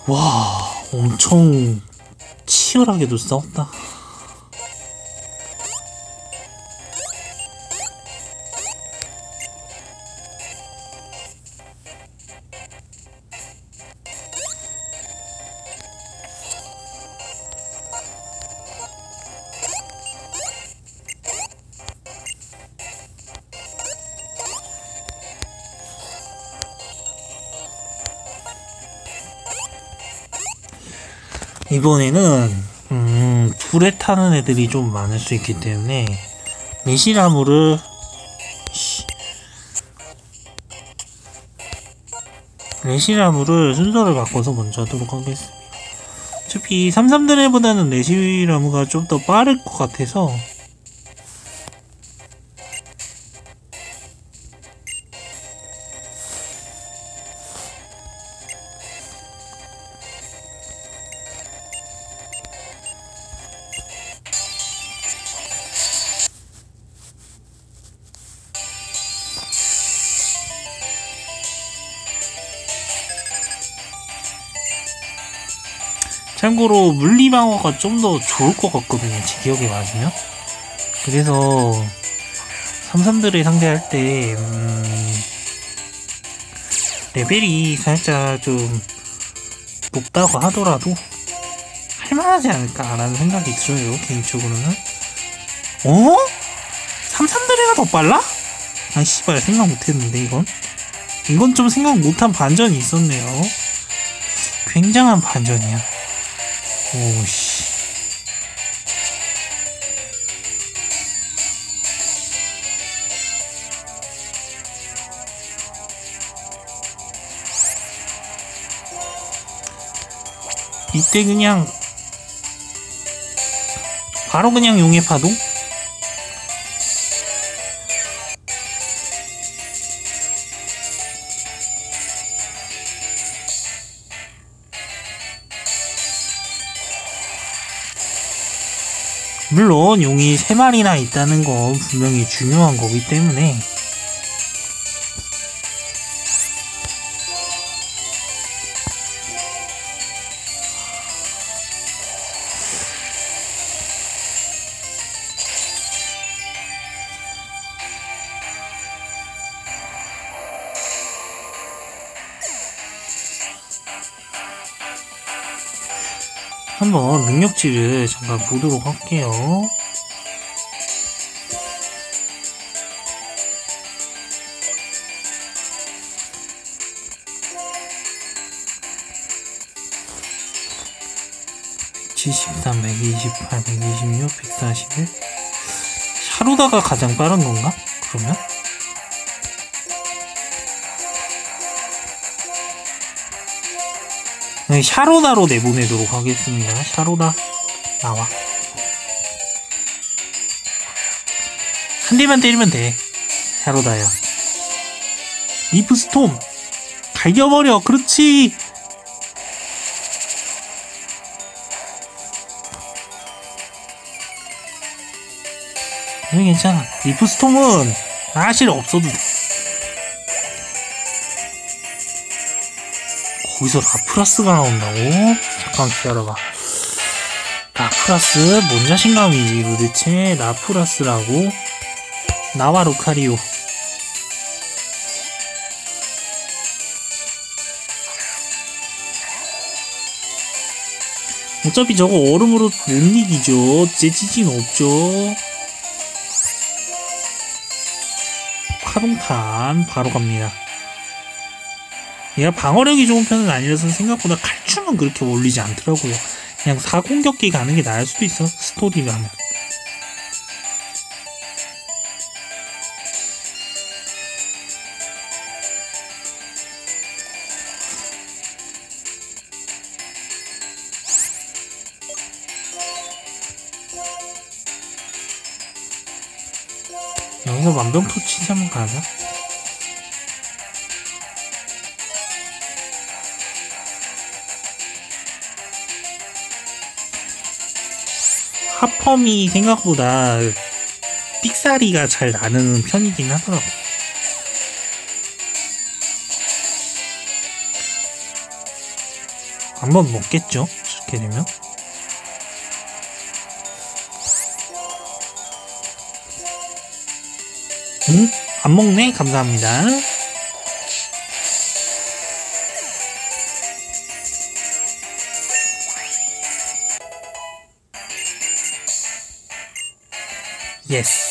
와, 엄청 치열하게도 싸웠다. 이번에는 불에 타는 애들이 좀 많을 수 있기 때문에 메시나무를 순서를 바꿔서 먼저 하도록 하겠습니다. 어차피 33드레보다는 레시나무가 좀 더 빠를 것 같아서 참고로 물리방어가 좀 더 좋을 것 같거든요, 제 기억에 맞으면. 그래서 33들을 상대할 때 레벨이 살짝 좀 높다고 하더라도 할만하지 않을까라는 생각이 들어요, 개인적으로는. 33드레가 더 빨라? 아 씨발, 생각 못했는데 이건 좀 생각 못한 반전이 있었네요. 굉장한 반전이야. 오씨. 이때 그냥 바로 그냥 용의 파동? 물론 용이 3마리나 있다는 건 분명히 중요한 거기 때문에 한번 능력치를 잠깐 보도록 할게요. (73) 128 126 141 샤로다가 가장 빠른 건가? 그러면? 네, 샤로다로 내보내도록 하겠습니다. 샤로다 나와. 한 대만 때리면 돼. 샤로다야. 리프스톰 갈겨버려. 그렇지. 괜찮아. 리프스톰은 사실 없어도 돼. 거기서 라프라스가 나온다고? 잠깐 기다려봐. 라프라스? 뭔 자신감이지 도대체? 라프라스라고? 나와 루카리오. 어차피 저거 얼음으로 못 이기죠. 재치진 없죠. 파동탄 바로 갑니다. 얘가 방어력이 좋은 편은 아니라서 생각보다 칼춤은 그렇게 어울리지 않더라고요. 그냥 사공격기 가는 게 나을 수도 있어, 스토리라면. 여기서 만병토치 한번 가자. 하펌이 생각보다 삑사리가 잘 나는 편이긴 하더라고. 한번 먹겠죠? 저렇게 되면. 응? 안 먹네? 감사합니다. 예스.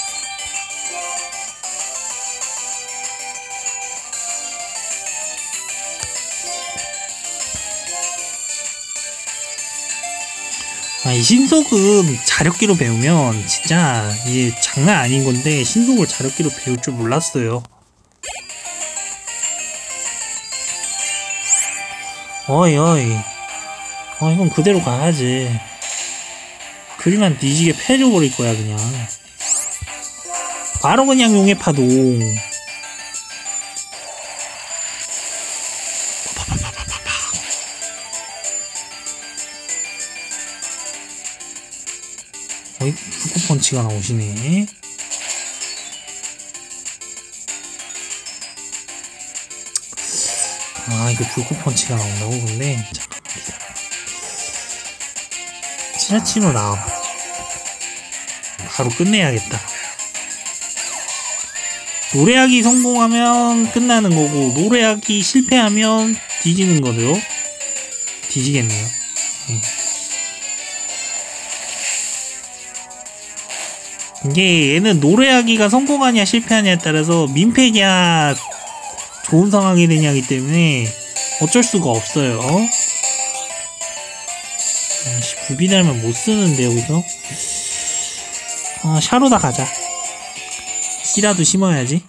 이 신속은 자력기로 배우면 진짜 이게 장난 아닌 건데, 신속을 자력기로 배울 줄 몰랐어요. 어이 이건 그대로 가야지. 그리만 뒤지게 패줘버릴 거야 그냥. 바로 그냥 용의 파동. 어이, 불꽃펀치가 나오시네. 아, 이거 불꽃펀치가 나온다고? 근데 잠깐만 기다려. 지나치노 나와봐. 바로 끝내야겠다. 노래하기 성공하면 끝나는 거고, 노래하기 실패하면 뒤지는 거죠. 뒤지겠네요. 이게 얘는 노래하기가 성공하냐 실패하냐에 따라서 민폐냐 좋은 상황이 되냐기 때문에 어쩔 수가 없어요. 부비달면 못 쓰는데 여기서. 샤로다 가자. 씨라도 심어야지.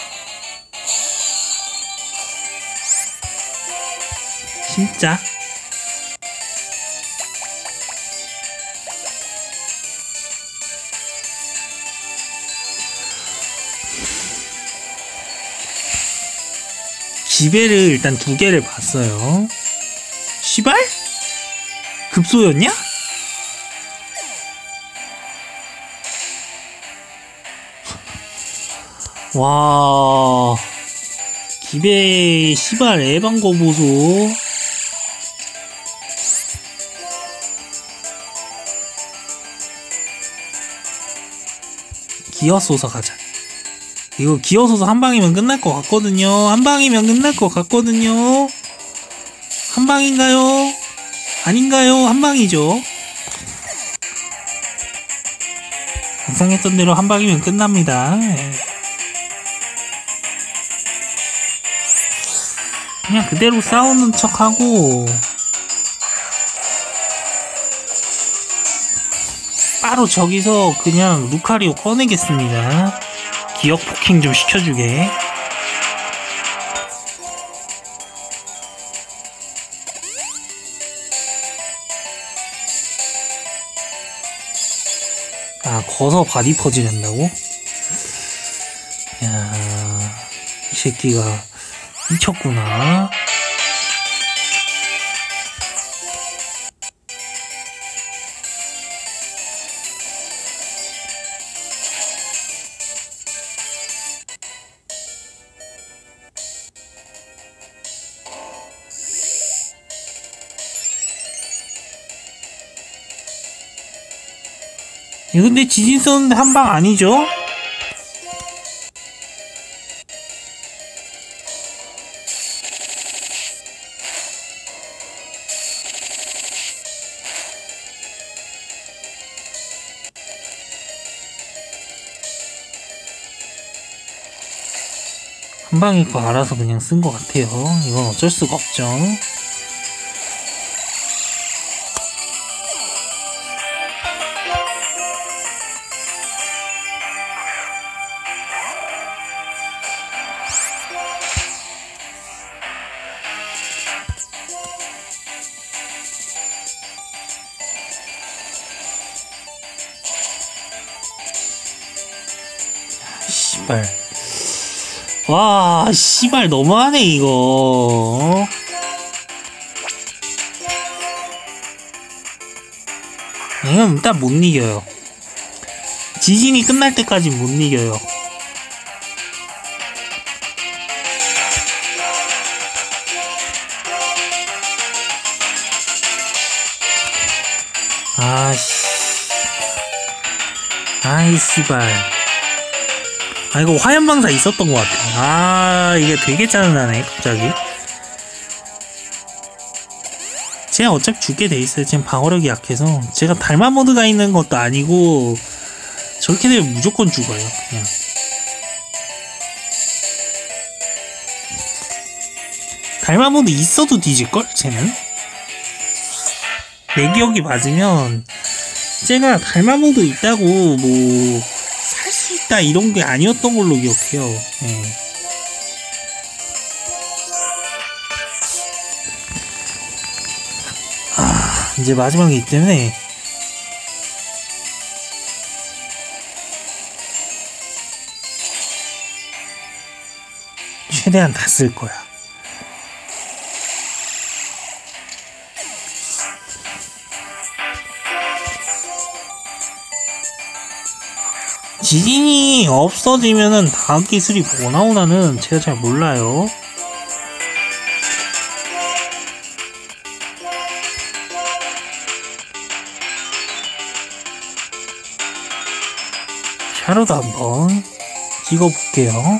심자. 지배를 일단 2개를 봤어요. 시발? 급소였냐? 와, 기배 시발 에반거 보소. 기어쏘서 가자. 이거 기어서서 한 방이면 끝날 것 같거든요. 한 방이면 끝날 것 같거든요. 한 방인가요? 아닌가요? 한 방이죠. 예상했던 대로 한 방이면 끝납니다. 그냥 그대로 싸우는 척하고 바로 저기서 그냥 루카리오 꺼내겠습니다. 기억 폭행 좀 시켜주게. 아, 거서 바디 퍼즐 한다고? 야, 이 새끼가 미쳤구나. 이거 근데 지진 썼는데 한 방 아니죠? 한 방일 거 알아서 그냥 쓴 것 같아요. 이건 어쩔 수가 없죠. 씨발. 와, 씨발 너무하네 이거. 이건 일단 못 이겨요. 지진이 끝날 때까지 못 이겨요. 아씨. 아이 씨발. 아 이거 화염방사 있었던 것 같아. 아 이게 되게 짜증나네 갑자기. 제가 어차피 죽게 돼 있어요. 지금 방어력이 약해서. 제가 달마 모드가 있는 것도 아니고 저렇게 되면 무조건 죽어요 그냥. 달마 모드 있어도 뒤질걸 쟤는? 내 기억이 맞으면 제가 달마 모드 있다고 뭐 살 수 있다 이런 게 아니었던 걸로 기억해요. 네. 아 이제 마지막이기 때문에 최대한 다 쓸 거야. 지진이 없어지면은 다음 기술이 뭐 나오나는 제가 잘 몰라요. 샤로도 한번 찍어볼게요.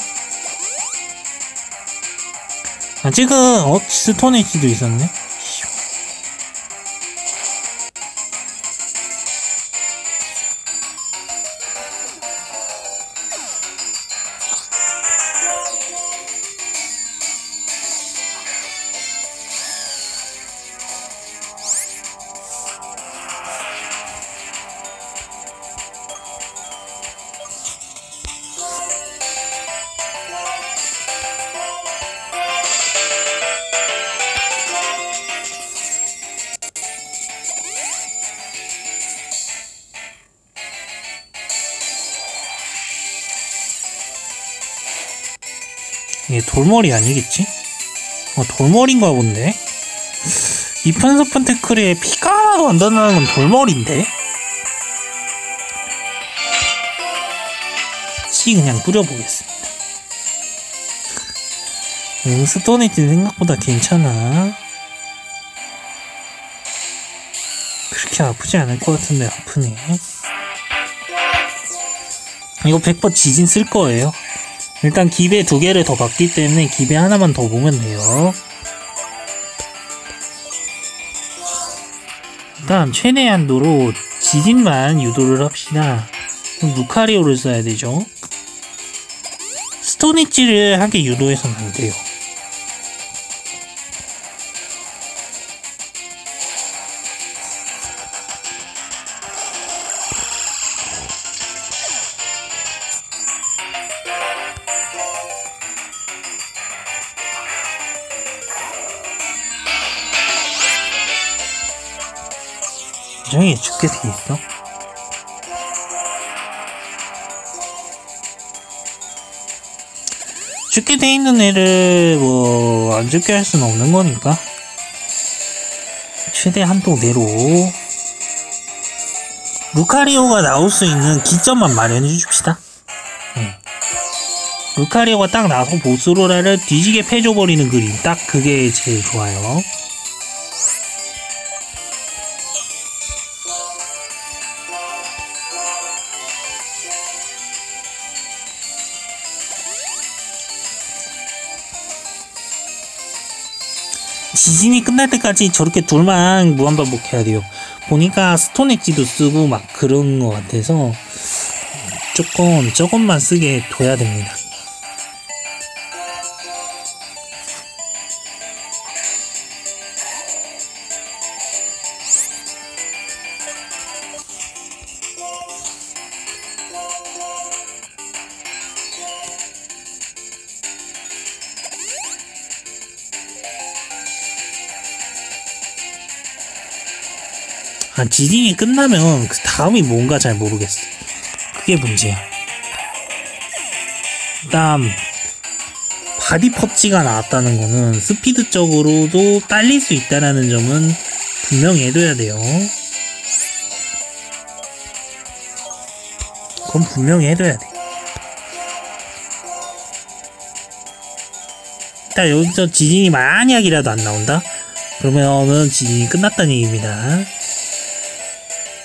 아직은 스톤에이지도 있었네. 이게 돌머리 아니겠지? 돌머리인가 본데? 이판서판 태클에 피가 하나도 안 닿는 건 돌머리인데? 씨 그냥 뿌려보겠습니다. 스톤에이지 생각보다 괜찮아. 그렇게 아프지 않을 것 같은데 아프네. 이거 100% 지진 쓸 거예요. 일단 기배 2개를 더 받기 때문에 기배 하나만 더 보면 돼요. 일단 최대한도로 지진만 유도를 합시다. 루카리오를 써야 되죠. 스톤에이지를 하게 유도해서는 안 돼요. 나중에 죽게 되겠어? 죽게 돼 있는 애를 뭐 안 죽게 할 수는 없는 거니까 최대 한도 내로 루카리오가 나올 수 있는 기점만 마련해 줍시다. 루카리오가 딱 나서 보스로라를 뒤지게 패줘버리는 그림, 딱 그게 제일 좋아요. 지진이 끝날 때까지 저렇게 둘만 무한반복해야 돼요. 보니까 스톤에이지도 쓰고 막 그런 것 같아서 조금만 쓰게 둬야 됩니다. 지진이 끝나면 그 다음이 뭔가 잘 모르겠어. 그게 문제야. 일단 바디 퍼치가 나왔다는 거는 스피드적으로도 딸릴 수 있다는 점은 분명히 해둬야 돼요. 그건 분명히 해둬야 돼. 일단 여기서 지진이 만약이라도 안 나온다? 그러면은 지진이 끝났다는 얘기입니다.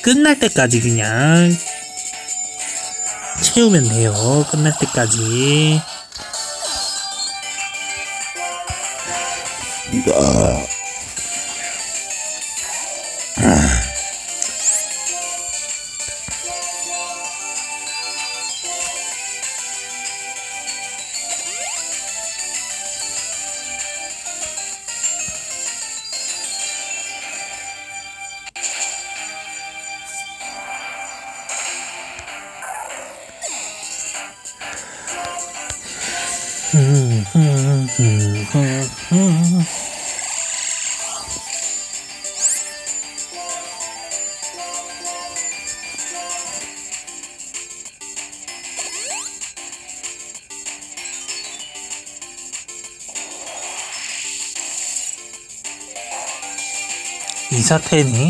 끝날 때까지 그냥 채우면 돼요. 끝날 때까지. 이 사태니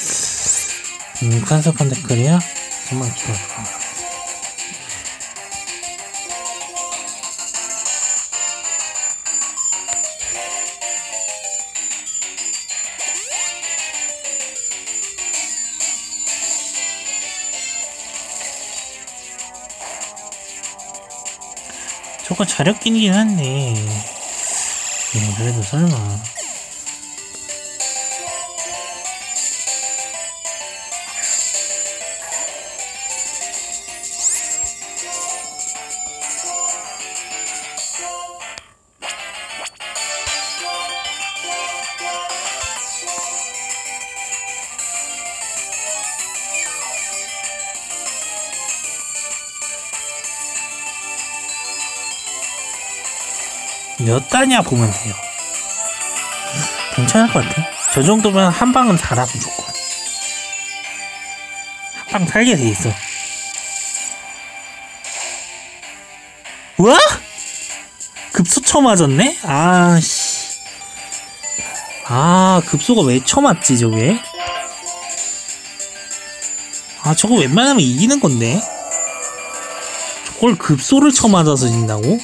칸섭한 댓글이야? 정말 기다려. 저거 자력 끼긴 한데 그래도 설마. 몇 단이야 보면 돼요. 괜찮을 것 같아. 저 정도면 한 방은 살아 무조건. 한 방 살게 돼 있어. 우와? 급소 쳐맞았네? 아씨. 아 급소가 왜 쳐맞지 저게? 아 저거 웬만하면 이기는 건데. 저걸 급소를 쳐맞아서 진다고?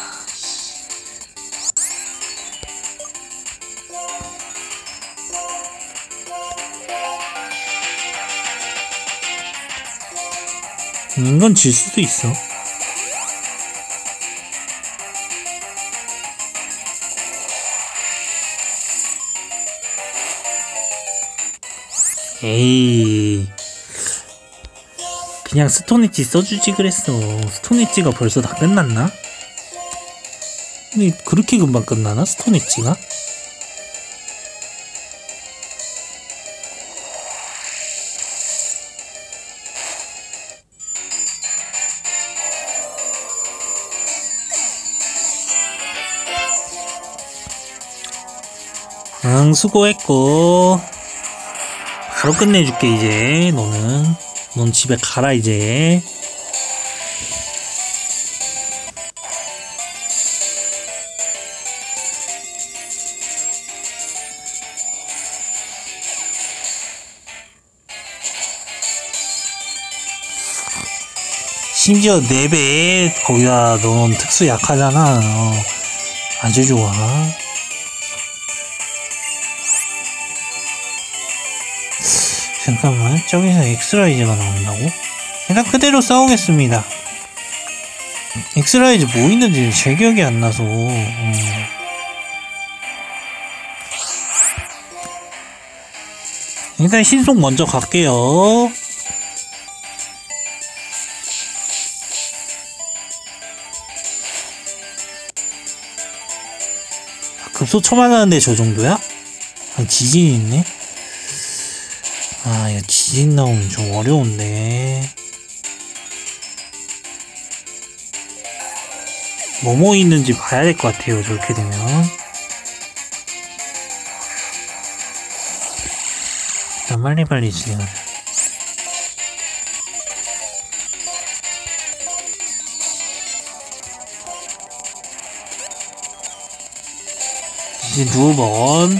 이건 질 수도 있어. 에이, 그냥 스톤 엣지 써주지 그랬어. 스톤 엣지가 벌써 다 끝났나? 근데 그렇게 금방 끝나나? 스톤 엣지가? 응, 수고했고 바로 끝내줄게. 이제 넌 집에 가라 이제. 심지어 4배 거기다 넌 특수 약하잖아. 아주 좋아. 잠깐만, 저기서 엑스라이즈가 나온다고? 일단 그대로 싸우겠습니다. 엑스라이즈 뭐 있는지 제 기억이 안 나서. 일단 신속 먼저 갈게요. 급소 쳐맞았는데 저 정도야? 지진이 있네? 아, 야, 지진 나오면 좀 어려운데. 뭐뭐 있는지 봐야 될 것 같아요, 저렇게 되면. 일단 빨리빨리 진행하자. 지진 2번.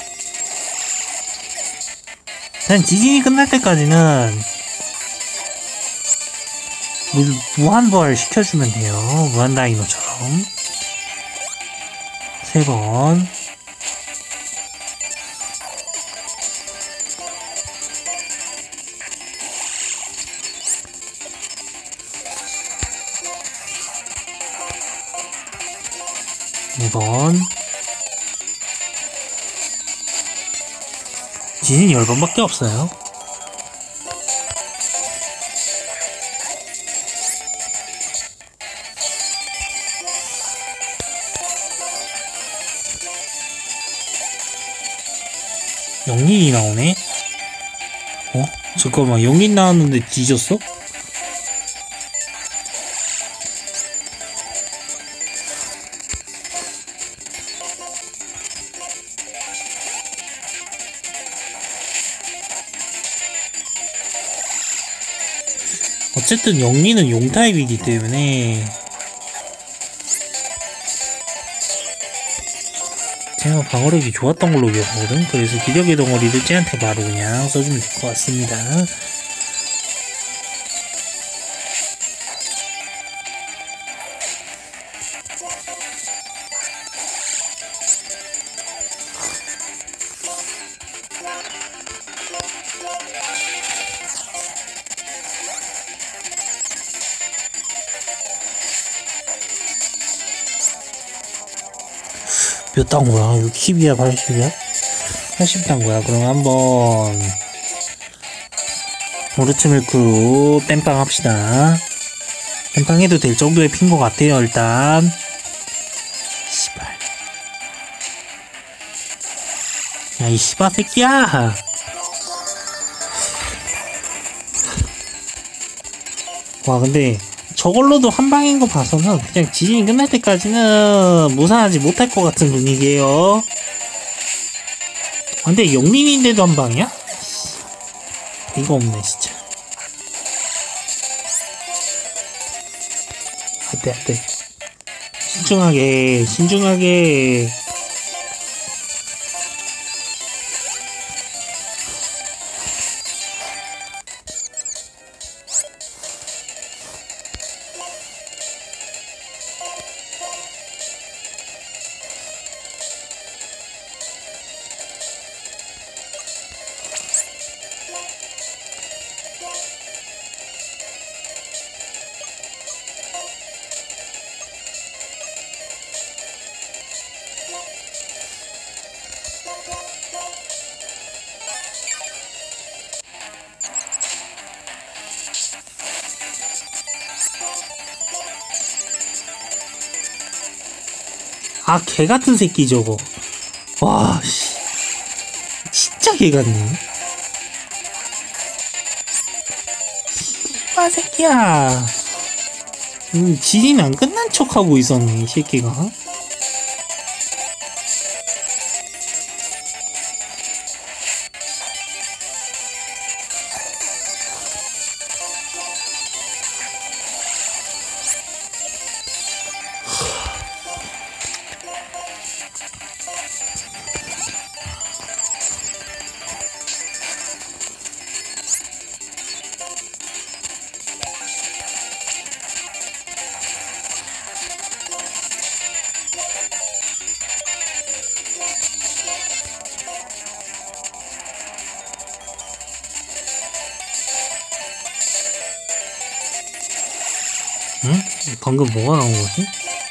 일단 지진이 끝날 때까지는 무한부활 시켜주면 돼요. 무한다이노처럼. 3번. 4번. 지진이 10번밖에 없어요. 영린이 나오네? 잠깐만, 영린 나왔는데 뒤졌어? 어쨌든 영린은 용타입이기 때문에 제가 방어력이 좋았던 걸로 기억하거든. 그래서 기력의 덩어리를 쟤한테 바로 그냥 써주면 될 것 같습니다. 몇 단거야? 60이야? 80이야? 80단거야. 그럼 한번 오르츠밀크로 땜빵 합시다. 땜빵 해도 될 정도의 핀 것 같아요. 일단 씨발, 야 이 씨바 새끼야. 와 근데 저걸로도 한방인 거 봐서는 그냥 지진이 끝날 때까지는 무사하지 못할 것 같은 분위기에요. 근데 영린인데도 한방이야? 이거 없네 진짜. 안돼. 신중하게. 아, 개같은 새끼 저거. 와, 씨. 진짜 개같네. 씨발 새끼야. 지진 안 끝난 척하고 있었네, 이 새끼가. 응? 방금 뭐가 나온 거지?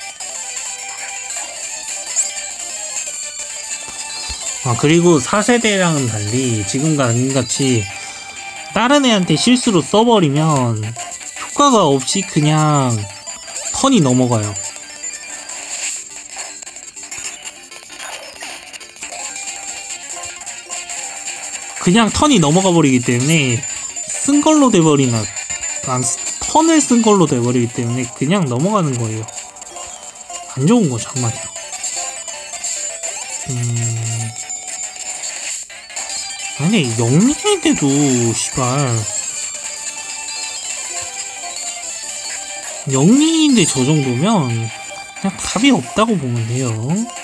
아, 그리고 4세대랑은 달리 지금과 같이 다른 애한테 실수로 써버리면 효과가 없이 그냥 턴이 넘어가요. 그냥 턴이 넘어가 버리기 때문에 쓴 걸로 돼버리면 턴을 쓴 걸로 돼버리기 때문에 그냥 넘어가는 거예요. 안 좋은 거죠, 한마디로. 아니, 영린인데도, 씨발. 영린인데 저 정도면 그냥 답이 없다고 보면 돼요.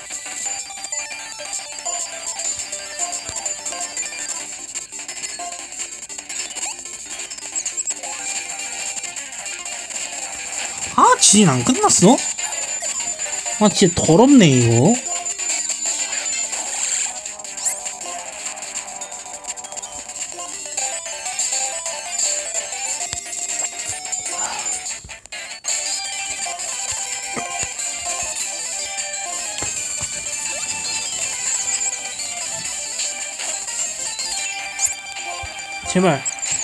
아, 지진 안 끝났어? 아, 진짜 더럽네, 이거. 제발.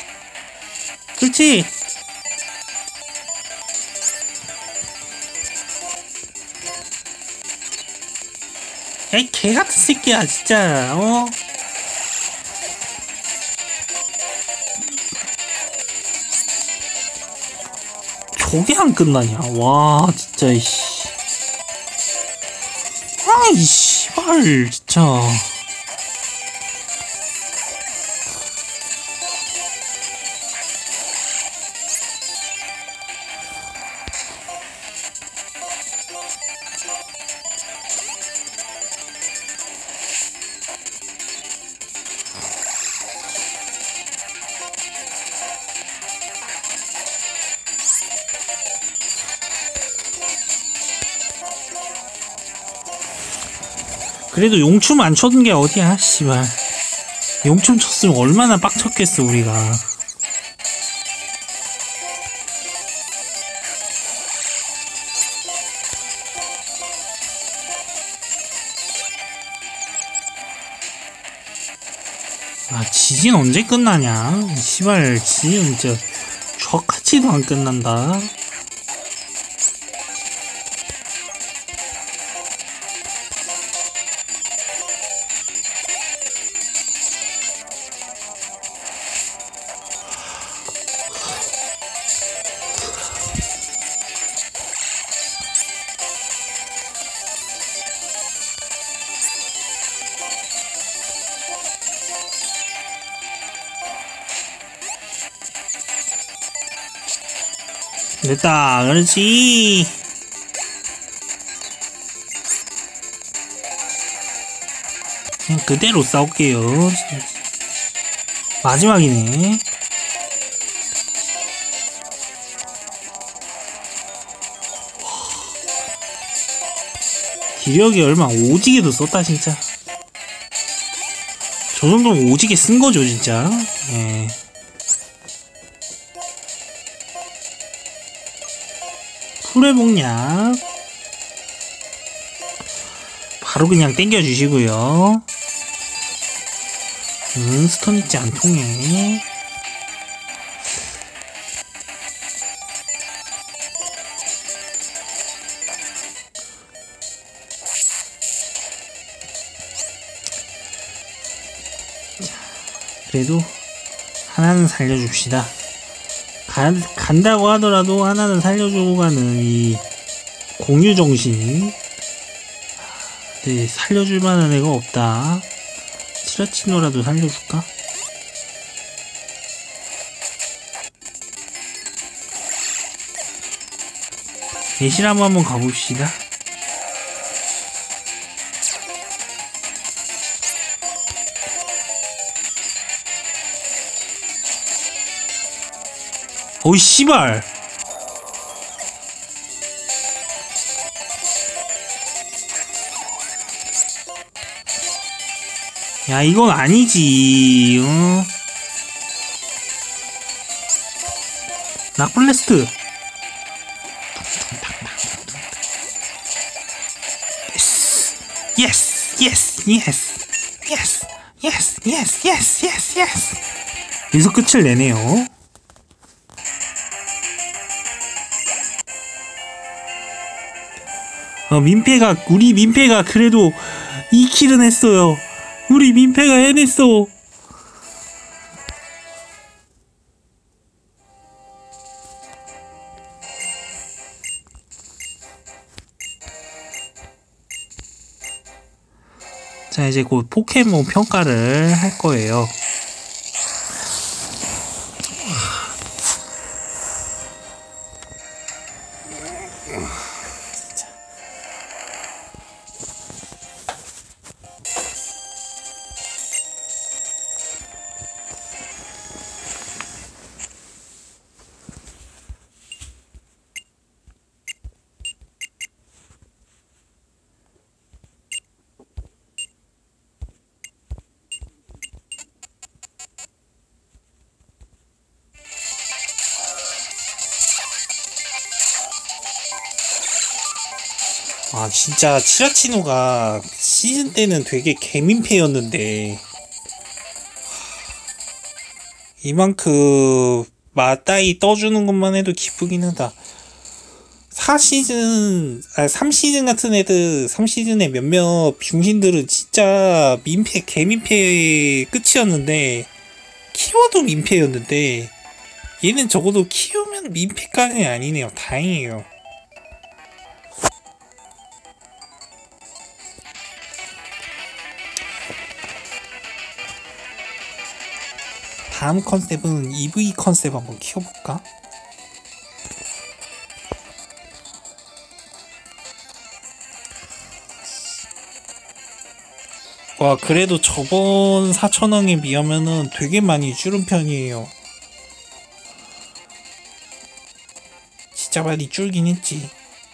그렇지. 야이 개같은 새끼야 진짜. 저게 안 끝나냐. 와 진짜 이씨. 아이 씨발 진짜. 그래도 용춤 안 쳤는 게 어디야 씨발. 용춤 쳤으면 얼마나 빡쳤겠어 우리가. 아 지진 언제 끝나냐 씨발. 지진 진짜 쥐어같이도 안 끝난다. 됐다. 그렇지. 그냥 그대로 싸울게요. 마지막이네. 기력이 얼마 오지게도 썼다 진짜. 저 정도면 오지게 쓴 거죠 진짜. 예. 풀회복약 바로 그냥 땡겨주시고요. 스턴 있지 안 통해. 그래도 하나는 살려줍시다. 간다고 하더라도 하나는 살려주고 가는 이 공유정신. 네, 살려줄 만한 애가 없다. 치라치노라도 살려줄까? 예시라모 한번 가봅시다. 어이 씨발. 야 이건 아니지. 락블레스트. 예스 예스 예스 예스 예스 예스 예스 예스 예스. 여기서 끝을 내네요. 우리 민폐가 그래도 2킬은 했어요. 우리 민폐가 해냈어. 자 이제 곧 포켓몬 평가를 할 거예요. 아 진짜 치라치노가 시즌 때는 되게 개민폐였는데 이만큼 맞다이 떠주는 것만 해도 기쁘긴 하다. 3시즌 같은 애들, 3시즌에 몇몇 병신들은 진짜 개민폐 끝이었는데, 키워도 민폐였는데, 얘는 적어도 키우면 민폐까지는 아니네요. 다행이에요. 다음 컨셉은 EV 컨셉 한번 키워볼까? 와, 그래도 저번 4,000원에 비하면은 되게 많이 줄은 편이에요. 진짜 많이 줄긴 했지.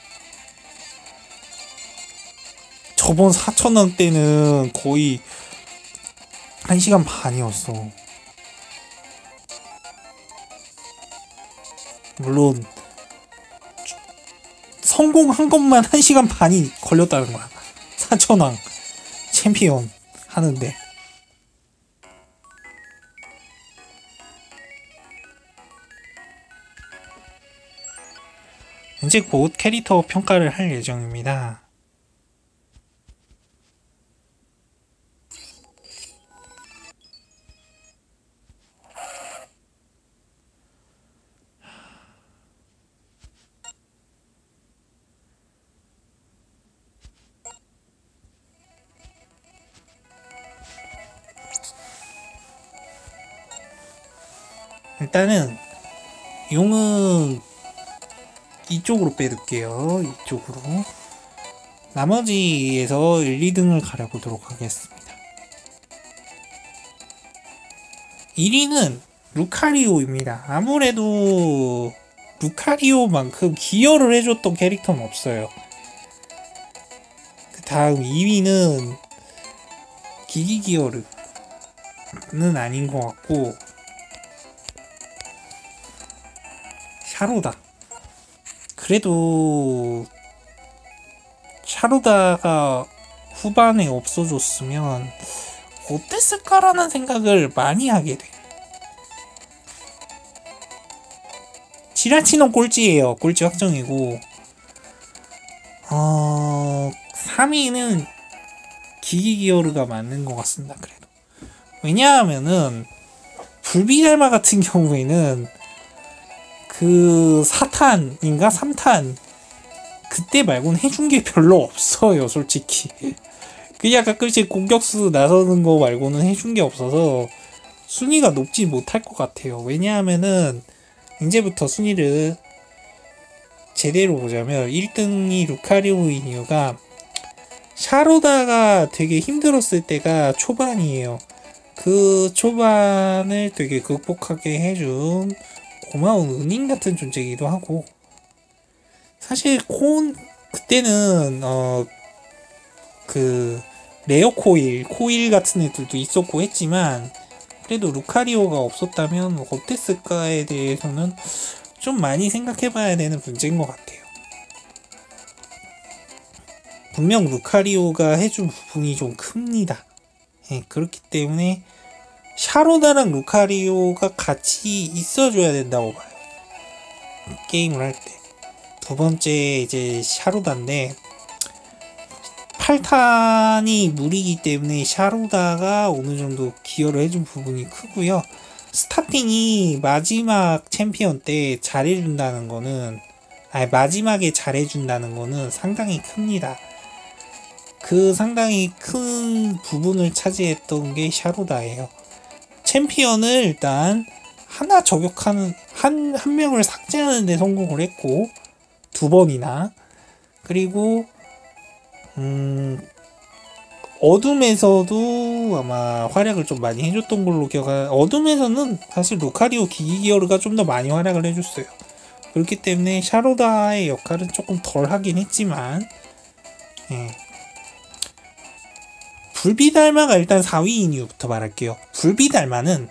저번 4,000원 때는 거의 1시간 반이었어. 물론 성공한 것만 1시간 반이 걸렸다는 거야. 4,000원 챔피언 하는데. 이제 곧 캐릭터 평가를 할 예정입니다. 일단은 용은 이쪽으로 빼둘게요. 이쪽으로. 나머지에서 1, 2등을 가려보도록 하겠습니다. 1위는 루카리오입니다. 아무래도 루카리오만큼 기여를 해줬던 캐릭터는 없어요. 그 다음 2위는 기기기어르는 아닌 것 같고, 샤로다. 그래도 샤로다가 후반에 없어졌으면 어땠을까라는 생각을 많이 하게 돼. 지라치는 꼴찌예요. 꼴찌 확정이고, 3위는 기기기어르가 맞는 것 같습니다. 그래도 왜냐하면은 불비달마 같은 경우에는 그 4탄인가 3탄 그때 말고는 해준 게 별로 없어요. 솔직히 그냥 가끔씩 공격수 나서는 거 말고는 해준 게 없어서 순위가 높지 못할 것 같아요. 왜냐하면은 이제부터 순위를 제대로 보자면 1등이 루카리오인 이유가 샤로다가 되게 힘들었을 때가 초반이에요. 그 초반을 되게 극복하게 해준 고마운 은인 같은 존재이기도 하고, 사실 그때는 그 레어 코일 같은 애들도 있었고 했지만, 그래도 루카리오가 없었다면 어땠을까에 대해서는 좀 많이 생각해봐야 되는 문제인 것 같아요. 분명 루카리오가 해준 부분이 좀 큽니다. 예, 그렇기 때문에 샤로다랑 루카리오가 같이 있어줘야 된다고 봐요. 게임을 할 때. 두 번째 이제 샤로다인데, 8탄이 무리기 때문에 샤로다가 어느 정도 기여를 해준 부분이 크고요. 스타팅이 마지막 챔피언 때 잘해준다는 거는, 마지막에 잘해준다는 거는 상당히 큽니다. 그 상당히 큰 부분을 차지했던 게 샤로다예요. 챔피언을 일단 하나 저격하는 한 명을 삭제하는 데 성공을 했고, 2번이나. 그리고 어둠에서도 아마 활약을 좀 많이 해줬던 걸로 어둠에서는 사실 루카리오 기기기어르가 좀 더 많이 활약을 해줬어요. 그렇기 때문에 샤로다의 역할은 조금 덜 하긴 했지만, 예. 불비달마가 일단 4위인 이유부터 말할게요. 불비달마는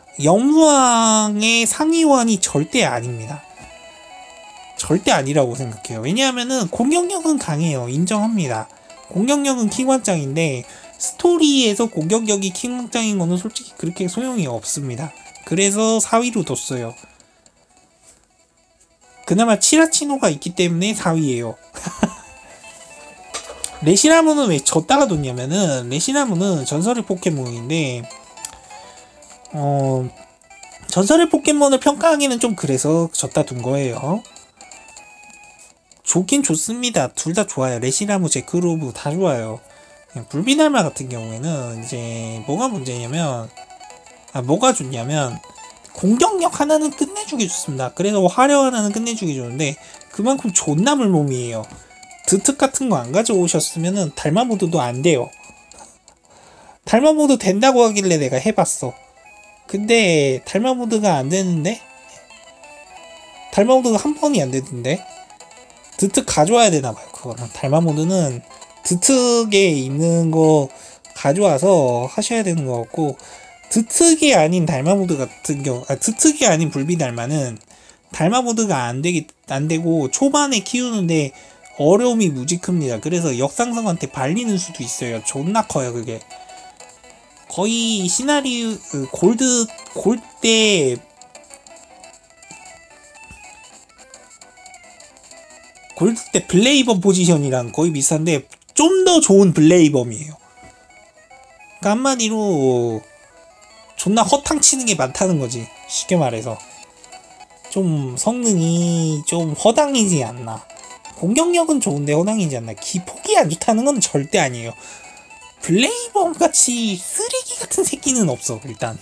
영무왕의 상위원이 절대 아닙니다. 절대 아니라고 생각해요. 왜냐하면은 공격력은 강해요. 인정합니다. 공격력은 킹왕짱인데 스토리에서 공격력이 킹왕짱인 거는 솔직히 그렇게 소용이 없습니다. 그래서 4위로 뒀어요. 그나마 치라치노가 있기 때문에 4위예요. 레시나무는 왜 졌다가 뒀냐면은, 레시나무는 전설의 포켓몬인데 전설의 포켓몬을 평가하기는 좀 그래서 졌다 둔 거예요. 좋긴 좋습니다. 둘 다 좋아요. 레시나무, 제크로브 다 좋아요. 불비달마 같은 경우에는 이제 뭐가 문제냐면, 뭐가 좋냐면 공격력 하나는 끝내주기 좋습니다. 그래서 화력 하나는 끝내주기 좋은데 그만큼 존나 물몸이에요. 드특 같은 거 안 가져오셨으면은 달마모드도 안 돼요. 달마모드 된다고 하길래 내가 해봤어. 근데 달마모드가 안 되는데? 달마모드가 한 번이 안 되던데? 드특 가져와야 되나봐요. 그거는 달마모드는 드특에 있는 거 가져와서 하셔야 되는 것 같고, 드특이 아닌 달마모드 같은 경우, 드특이 아닌 불비달마는 달마모드가 안 되고 초반에 키우는데 어려움이 무지 큽니다. 그래서 역상성한테 발리는 수도 있어요. 존나 커요, 그게. 거의 시나리오, 골드 때 블레이범 포지션이랑 거의 비슷한데 좀 더 좋은 블레이범이에요. 그러니까 한마디로 존나 허탕치는 게 많다는 거지. 쉽게 말해서 좀 성능이 좀 허당이지 않나. 공격력은 좋은데 허당이지 않나. 기폭이 안 좋다는 건 절대 아니에요. 블레이범 같이 쓰레기 같은 새끼는 없어. 일단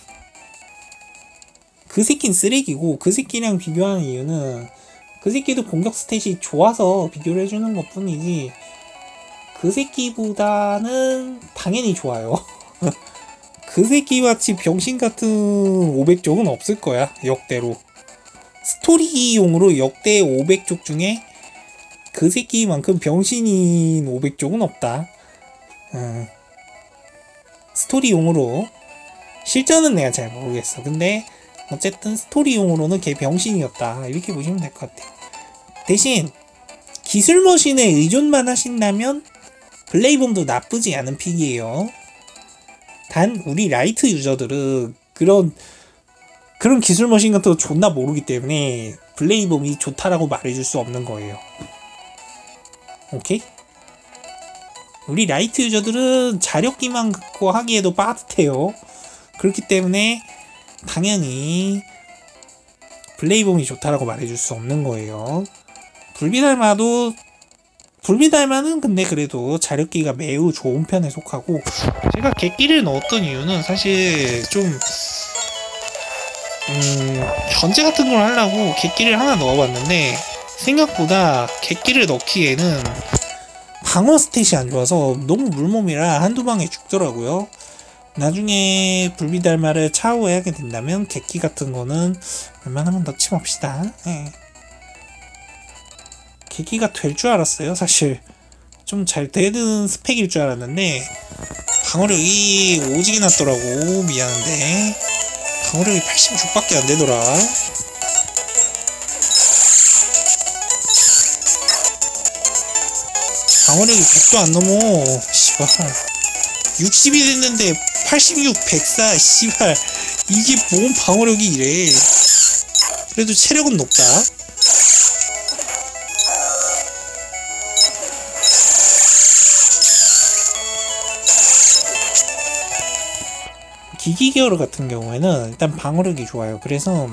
그 새끼는 쓰레기고, 그 새끼랑 비교하는 이유는 그 새끼도 공격 스탯이 좋아서 비교를 해주는 것 뿐이지, 그 새끼보다는 당연히 좋아요. 그 새끼같이 병신같은 500족은 없을 거야. 역대로 스토리용으로 역대 500족 중에 그 새끼만큼 병신인 500족은 없다. 스토리용으로. 실전은 내가 잘 모르겠어. 근데 어쨌든 스토리용으로는 걔 병신이었다, 이렇게 보시면 될 것 같아요. 대신 기술 머신에 의존만 하신다면 블레이범도 나쁘지 않은 픽이에요. 단 우리 라이트 유저들은 그런 기술 머신 같은 거 존나 모르기 때문에 블레이범이 좋다라고 말해줄 수 없는 거예요. 오케이? 우리 라이트 유저들은 자력기만 갖고 하기에도 빠듯해요. 그렇기 때문에 당연히 블레이범이 좋다라고 말해줄 수 없는 거예요. 불비달마는 근데 그래도 자력기가 매우 좋은 편에 속하고, 제가 객기를 넣었던 이유는 사실 좀 견제 같은 걸 하려고 객기를 하나 넣어봤는데, 생각보다 객기를 넣기에는 방어 스탯이 안 좋아서 너무 물몸이라 한두 방에 죽더라고요. 나중에 불비달마를 차후하게 된다면 객기 같은 거는 웬만하면 넣지 맙시다. 네. 객기가 될 줄 알았어요. 사실 좀 잘 되는 스펙일 줄 알았는데 방어력이 오지게 났더라고. 미안한데 방어력이 86밖에 안 되더라. 방어력이 100도 안 넘어. 씨발 60이 됐는데 86, 104, 씨발 이게 뭔 방어력이 이래. 그래도 체력은 높다. 기기계열 같은 경우에는 일단 방어력이 좋아요. 그래서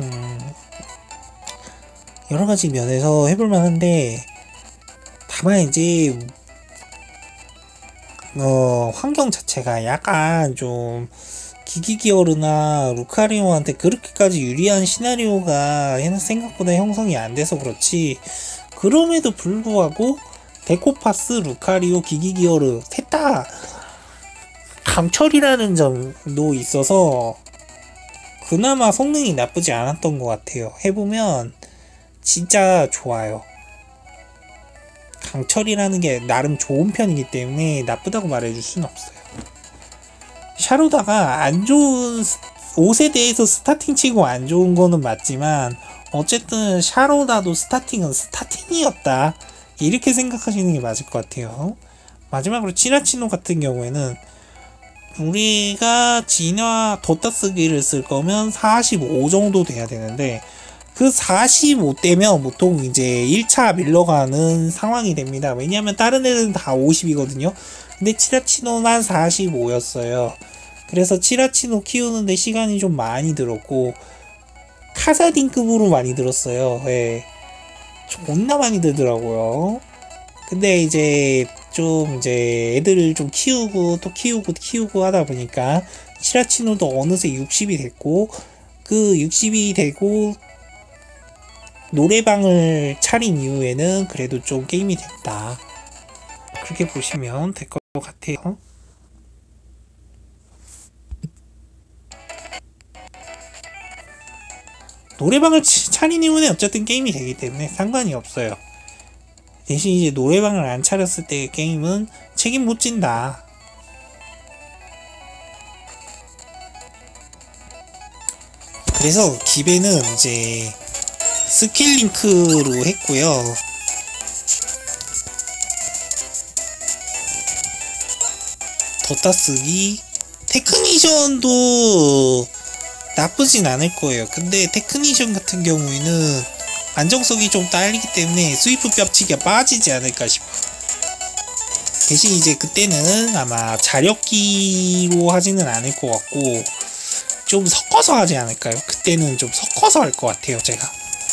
여러가지 면에서 해볼만 한데, 다만 이제 환경 자체가 약간 좀 기기기어르나 루카리오한테 그렇게까지 유리한 시나리오가 생각보다 형성이 안 돼서 그렇지, 그럼에도 불구하고 데코파스, 루카리오, 기기기어르 셋 다 강철이라는 점도 있어서 그나마 성능이 나쁘지 않았던 것 같아요. 해보면 진짜 좋아요. 강철이라는 게 나름 좋은 편이기 때문에 나쁘다고 말해줄 수는 없어요. 샤로다가 안 좋은 5세대에서 스타팅 치고 안 좋은 거는 맞지만, 어쨌든 샤로다도 스타팅은 스타팅이었다, 이렇게 생각하시는 게 맞을 것 같아요. 마지막으로 치라치노 같은 경우에는 우리가 진화 뒀다 쓰기를 쓸 거면 45 정도 돼야 되는데 그 45대면 보통 이제 1차 밀러가는 상황이 됩니다. 왜냐하면 다른 애들은 다 50이거든요. 근데 치라치노만 45였어요. 그래서 치라치노 키우는데 시간이 좀 많이 들었고 카사딘급으로 많이 들었어요. 예. 존나 많이 들더라고요. 근데 이제 좀 이제 애들을 좀 키우고 또 키우고 하다 보니까 치라치노도 어느새 60이 됐고 그 60이 되고 노래방을 차린 이후에는 그래도 좀 게임이 됐다. 그렇게 보시면 될 것 같아요. 노래방을 차린 이후에 어쨌든 게임이 되기 때문에 상관이 없어요. 대신 이제 노래방을 안 차렸을 때 게임은 책임 못 진다. 그래서 기배는 이제 스킬 링크로 했고요. 뒀다 쓰기 테크니션도 나쁘진 않을 거예요. 근데 테크니션 같은 경우에는 안정성이 좀 딸리기 때문에 스위프 뼈치기가 빠지지 않을까 싶어요. 대신 이제 그때는 아마 자력기로 하지는 않을 것 같고 좀 섞어서 하지 않을까요? 그때는 좀 섞어서 할 것 같아요, 제가.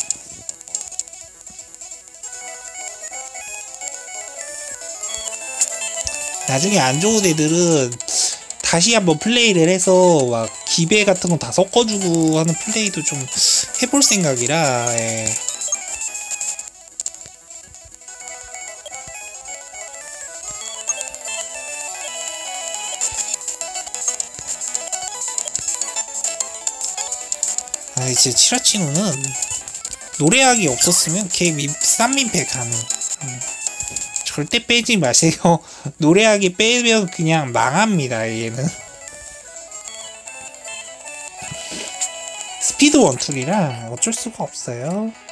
나중에 안 좋은 애들은 다시 한번 플레이를 해서 막 기배 같은 거 다 섞어주고 하는 플레이도 좀 해볼 생각이라. 예. 아, 이제 치라치노는 노래하기 없었으면 걔 쌈민패 가능. 절대 빼지 마세요. 노래하기 빼면 그냥 망합니다, 얘는. 스피드 원툴이라 어쩔 수가 없어요.